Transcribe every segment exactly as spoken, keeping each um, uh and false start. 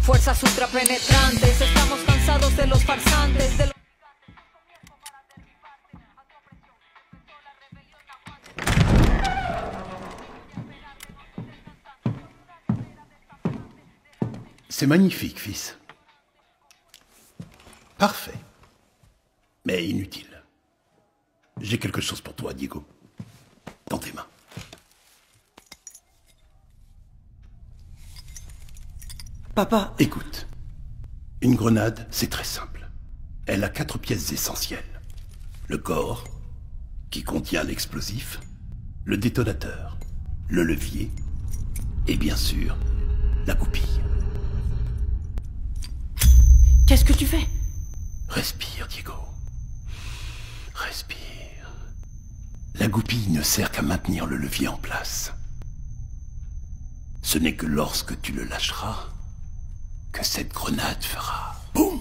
Fuerzas ultrapenetrantes, estamos cansados de los farsantes, de los... C'est magnifique, fils. Parfait. Mais inutile. J'ai quelque chose pour toi, Diego. Dans tes mains. Papa, écoute. Une grenade, c'est très simple. Elle a quatre pièces essentielles. Le corps, qui contient l'explosif, le détonateur, le levier, et bien sûr, la goupille. Qu'est-ce que tu fais? Respire, Diego. Respire. La goupille ne sert qu'à maintenir le levier en place. Ce n'est que lorsque tu le lâcheras que cette grenade fera boum.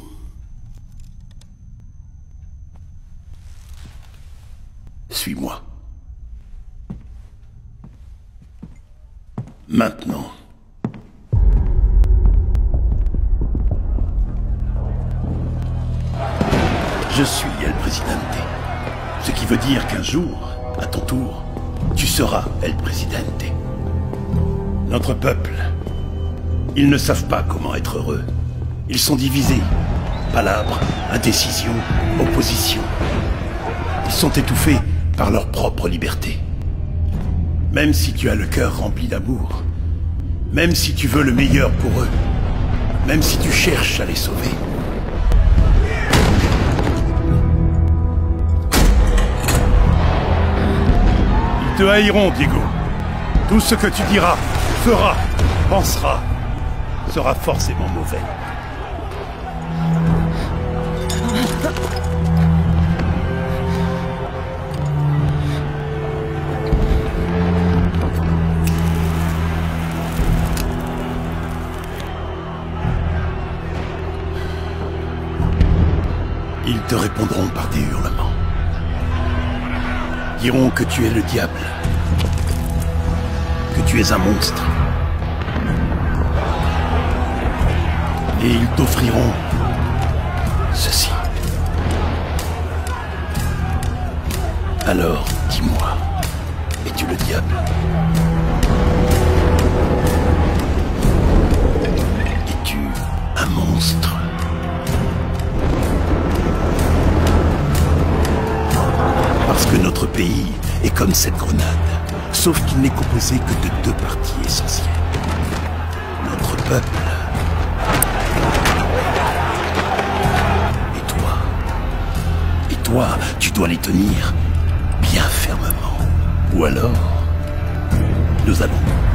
Suis-moi. Maintenant. Je suis El Presidente. Ce qui veut dire qu'un jour, à ton tour, tu seras El Presidente. Notre peuple, ils ne savent pas comment être heureux. Ils sont divisés. Palabres, indécision, opposition. Ils sont étouffés par leur propre liberté. Même si tu as le cœur rempli d'amour, même si tu veux le meilleur pour eux, même si tu cherches à les sauver, ils te haïront, Diego. Tout ce que tu diras, feras, penseras, sera forcément mauvais. Ils te répondront par des hurlements. Diront que tu es le diable, que tu es un monstre. Et ils t'offriront ceci. Alors, dis-moi, es-tu le diable? Es-tu un monstre? Parce que notre pays est comme cette grenade, sauf qu'il n'est composé que de deux parties essentielles. Notre peuple et toi. Et toi, tu dois les tenir bien fermement. Ou alors, nous allons